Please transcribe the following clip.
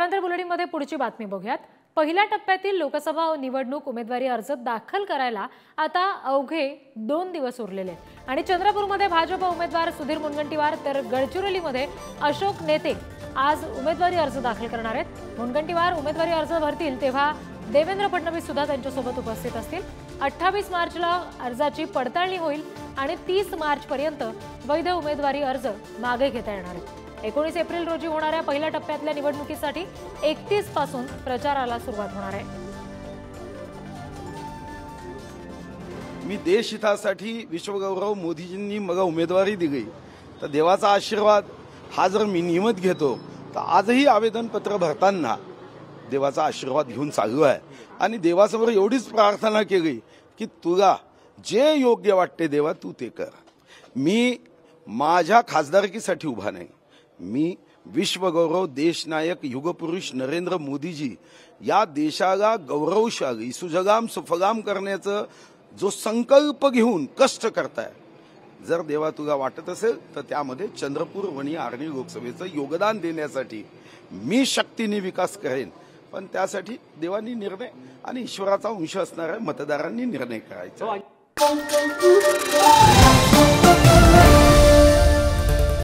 यानंतर बुलेटिनमध्ये पुढची बातमी बघूयात। पहिल्या टप्प्यातील लोकसभा निवडणूक उमेदवारी अर्ज दाखल करायला आता अवघे 2 दिवस उरलेले आणि चंद्रपूरमध्ये भाजप उमेदवार सुधीर मुनगंटीवार तर गडचिरोलीमध्ये अशोक नेते आज उमेदवारी अर्ज दाखल करणार आहेत। मुनगंटीवार उमेदवारी अर्ज भरतील तेव्हा देवेंद्र फडणवीस सुद्धा त्यांच्यासोबत उपस्थित असतील। 28 मार्चला अर्जाची पडताळणी होईल आणि 30 मार्च पर्यंत वैध उमेदवारी अर्ज मागे घेता येणार आहेत। 19 एप्रिल रोजी होणाऱ्या पहिल्या टप्प्यातल्या निवडणुकीसाठी 31 पासून प्रचाराला सुरुवात होणार आहे। मी देशहितासाठी विश्वगौरव मोदीजींनी मला उमेदवारी दिली तर देवाचा आशीर्वाद हा जर मी नियमित घेतो तर आजही आवेदन पत्र भरताना देवाचा आशीर्वाद घेऊन चालू आहे आणि देवासमोर एवढीच प्रार्थना केली की तुला जे योग्य वाटते देवा तू ते कर। मी माझ्या खासदारकीसाठी उभा नाही, मी विश्वगौरव देशनायक युगपुरुष नरेंद्र मोदीजी या देशाला गौरवशाली सुजलाम सुफलाम करण्याचा जो संकल्प घेऊन कष्ट करताय, जर देवा तुला वाटत असेल तर त्यामध्ये चंद्रपूर वणी आर्णी लोकसभेचं योगदान देण्यासाठी मी शक्तीने विकास करेन, पण त्यासाठी देवानी निर्णय आणि ईश्वराचा अंश असणाऱ्या मतदारांनी निर्णय करायचा।